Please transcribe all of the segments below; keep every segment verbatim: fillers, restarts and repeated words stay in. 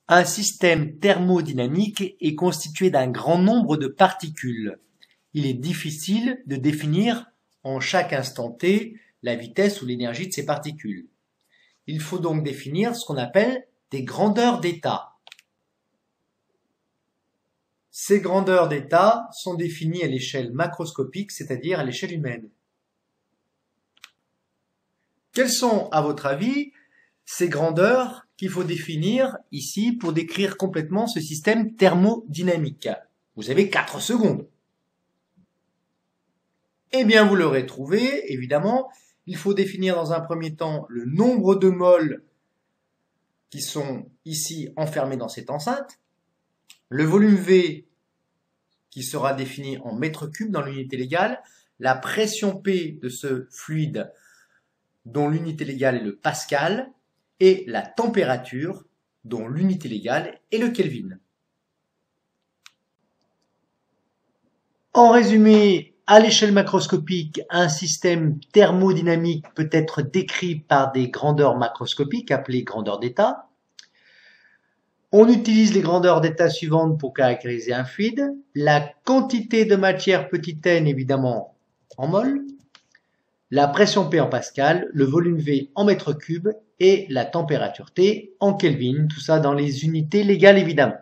Un système thermodynamique est constitué d'un grand nombre de particules. Il est difficile de définir en chaque instant t la vitesse ou l'énergie de ces particules. Il faut donc définir ce qu'on appelle des grandeurs d'état. Ces grandeurs d'état sont définies à l'échelle macroscopique, c'est-à-dire à l'échelle humaine. Quelles sont, à votre avis, ces grandeurs qu'il faut définir ici pour décrire complètement ce système thermodynamique? Vous avez quatre secondes. Eh bien, vous l'aurez trouvé, évidemment. Il faut définir dans un premier temps le nombre de moles qui sont ici enfermés dans cette enceinte, le volume V qui sera défini en mètres cubes dans l'unité légale, la pression P de ce fluide dont l'unité légale est le pascal, et la température dont l'unité légale est le Kelvin. En résumé, à l'échelle macroscopique, un système thermodynamique peut être décrit par des grandeurs macroscopiques appelées grandeurs d'état. On utilise les grandeurs d'état suivantes pour caractériser un fluide. La quantité de matière petit n, évidemment, en mol, la pression P en pascal, le volume V en mètres cubes et la température T en Kelvin, tout ça dans les unités légales évidemment.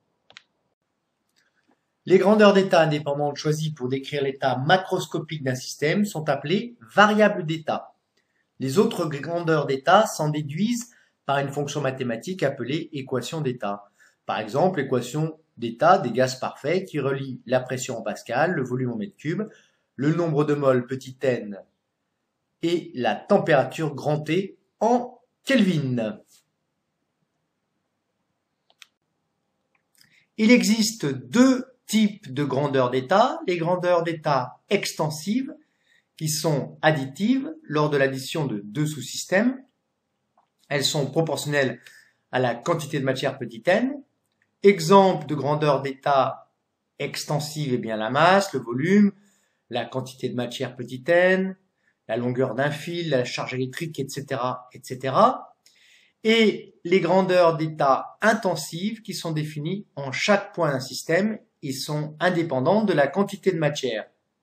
Les grandeurs d'état indépendantes choisies pour décrire l'état macroscopique d'un système sont appelées variables d'état. Les autres grandeurs d'état s'en déduisent par une fonction mathématique appelée équation d'état. Par exemple, l'équation d'état des gaz parfaits qui relie la pression en pascal, le volume en mètres cubes, le nombre de moles petit n et la température grand T en Kelvin. Il existe deux types de grandeurs d'état, les grandeurs d'état extensives qui sont additives lors de l'addition de deux sous-systèmes. Elles sont proportionnelles à la quantité de matière petit n. Exemple de grandeur d'état extensive, eh bien la masse, le volume, la quantité de matière petit n, la longueur d'un fil, la charge électrique, et cetera, et cetera. Et les grandeurs d'état intensives qui sont définies en chaque point d'un système et sont indépendantes de la quantité de matière.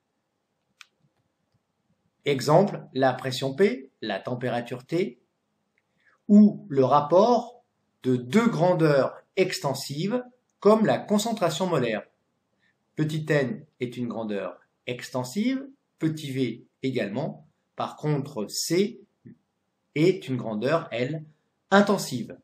Exemple, la pression P, la température T, ou le rapport de deux grandeurs extensives comme la concentration molaire. Petit n est une grandeur extensive, petit v également. Par contre, C est une grandeur, elle, intensive.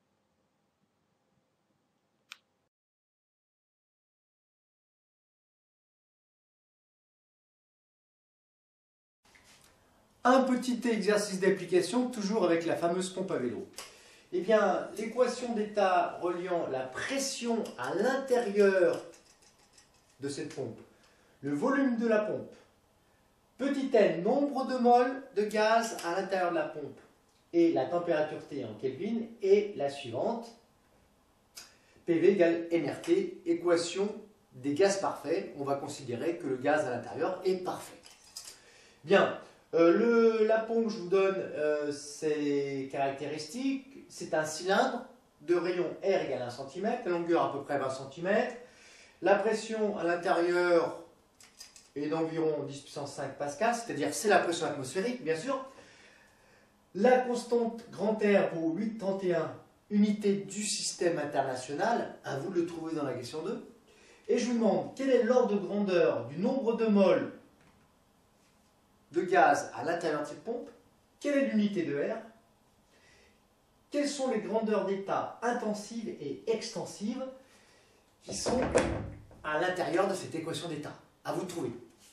Un petit exercice d'application, toujours avec la fameuse pompe à vélo. Eh bien, l'équation d'état reliant la pression à l'intérieur de cette pompe, le volume de la pompe, petit n, nombre de moles de gaz à l'intérieur de la pompe, et la température T en Kelvin est la suivante. P V égale M R T, équation des gaz parfaits. On va considérer que le gaz à l'intérieur est parfait. Bien, euh, le, la pompe, je vous donne euh, ses caractéristiques. C'est un cylindre de rayon R égale un centimètre, la longueur à peu près vingt centimètres. La pression à l'intérieur est d'environ dix puissance cinq pascal, c'est-à-dire c'est la pression atmosphérique, bien sûr. La constante grand R vaut huit virgule trente et un unités du système international, à vous de le trouver dans la question deux. Et je vous demande quel est l'ordre de grandeur du nombre de moles de gaz à l'intérieur de cette pompe, quelle est l'unité de R, quelles sont les grandeurs d'état intensives et extensives qui sont à l'intérieur de cette équation d'état. À vous de trouver.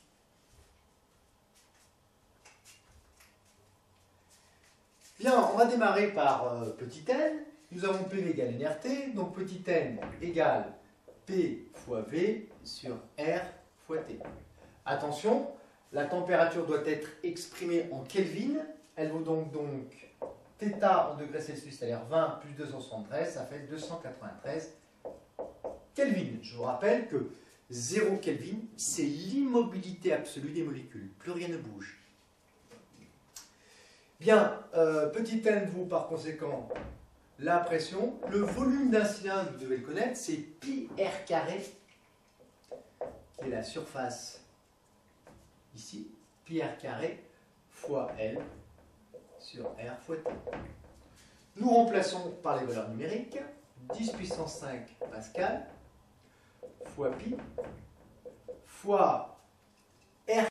Bien, on va démarrer par euh, petit n. Nous avons P V égale N R T, donc petit n égale P fois V sur R fois T. Attention, la température doit être exprimée en Kelvin. Elle vaut donc, donc θ en degrés Celsius, c'est-à-dire vingt plus deux cent soixante-treize, ça fait deux cent quatre-vingt-treize Kelvin. Je vous rappelle que zéro Kelvin, c'est l'immobilité absolue des molécules. Plus rien ne bouge. Bien, euh, petit n vaut par conséquent la pression. Le volume d'un cylindre, vous devez le connaître, c'est pi r carré, qui est la surface ici, pi r carré fois L sur R fois T. Nous remplaçons par les valeurs numériques, dix puissance cinq pascal fois pi fois R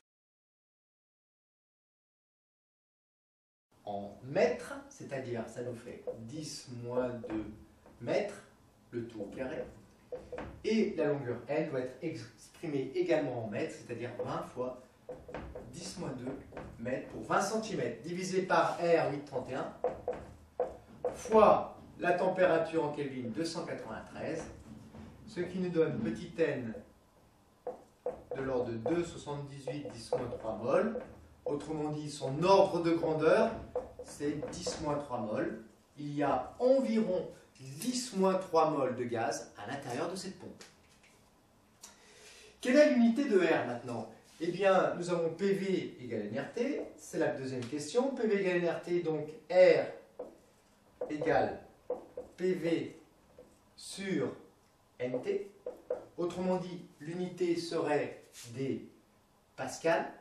en mètres, c'est-à-dire ça nous fait dix moins deux mètres, le tout au carré, et la longueur L doit être exprimée également en mètres, c'est-à-dire vingt fois dix moins deux mètres pour vingt centimètres, divisé par R huit virgule trente et un, fois la température en Kelvin deux cent quatre-vingt-treize, ce qui nous donne petit n de l'ordre de deux virgule soixante-dix-huit dix moins trois mol. Autrement dit, son ordre de grandeur, c'est dix moins trois mol. Il y a environ dix moins trois mol de gaz à l'intérieur de cette pompe. Quelle est l'unité de R maintenant? Eh bien, nous avons P V égale N R T, c'est la deuxième question. P V égale N R T, donc R égale P V sur N T. Autrement dit, l'unité serait des pascals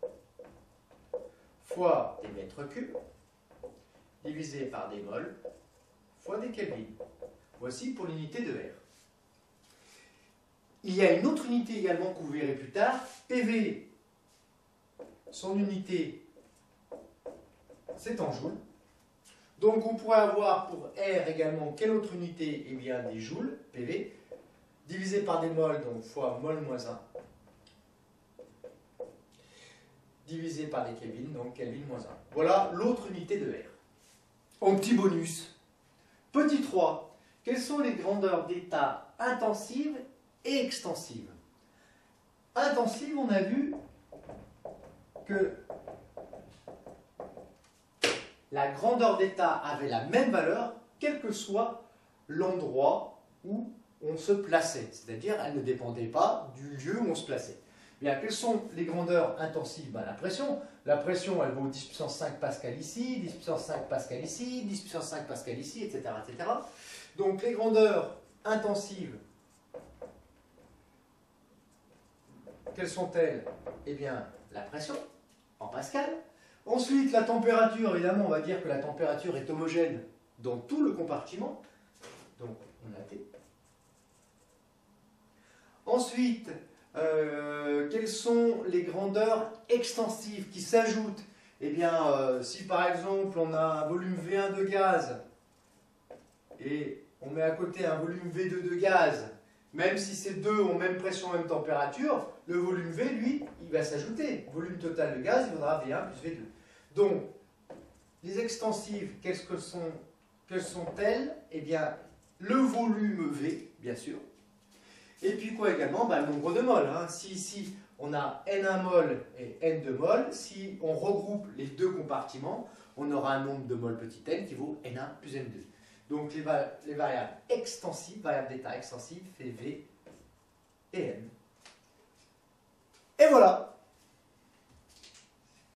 fois des mètres cubes divisé par des mols fois des kelvins. Voici pour l'unité de R. Il y a une autre unité également que vous verrez plus tard. P V, son unité, c'est en joules. Donc on pourrait avoir pour R également quelle autre unité? Eh bien des joules, P V, divisé par des mols, donc fois mol moins un, divisé par des kelvins, donc kelvin moins un. Voilà l'autre unité de R. En petit bonus, petit trois, quelles sont les grandeurs d'état intensives et extensives? Intensive, on a vu que la grandeur d'état avait la même valeur, quel que soit l'endroit où on se plaçait. C'est-à-dire, elle ne dépendait pas du lieu où on se plaçait. Bien, quelles sont les grandeurs intensives? Ben, la pression. La pression, elle vaut dix puissance cinq pascal ici, dix puissance cinq pascal ici, dix puissance cinq pascal ici, et cetera, et cetera. Donc, les grandeurs intensives, quelles sont-elles? Eh bien, la pression, en pascal. Ensuite, la température, évidemment, on va dire que la température est homogène dans tout le compartiment. Donc, on a T. Ensuite, euh, quelles sont les grandeurs extensives qui s'ajoutent? Eh bien, euh, si par exemple, on a un volume V un de gaz et on met à côté un volume V deux de gaz, même si ces deux ont même pression, même température, le volume V, lui, il va s'ajouter. Volume total de gaz, il vaudra V un plus V deux. Donc, les extensives, qu'est-ce que sont, quelles sont-elles? Eh bien, le volume V, bien sûr. Et puis quoi également? Ben, le nombre de moles. Hein. Si ici, on a N un mol et N deux mol, si on regroupe les deux compartiments, on aura un nombre de moles petit n qui vaut N un plus N deux. Donc, les, va les variables extensives, variables d'état extensives, fait V et N. Et voilà!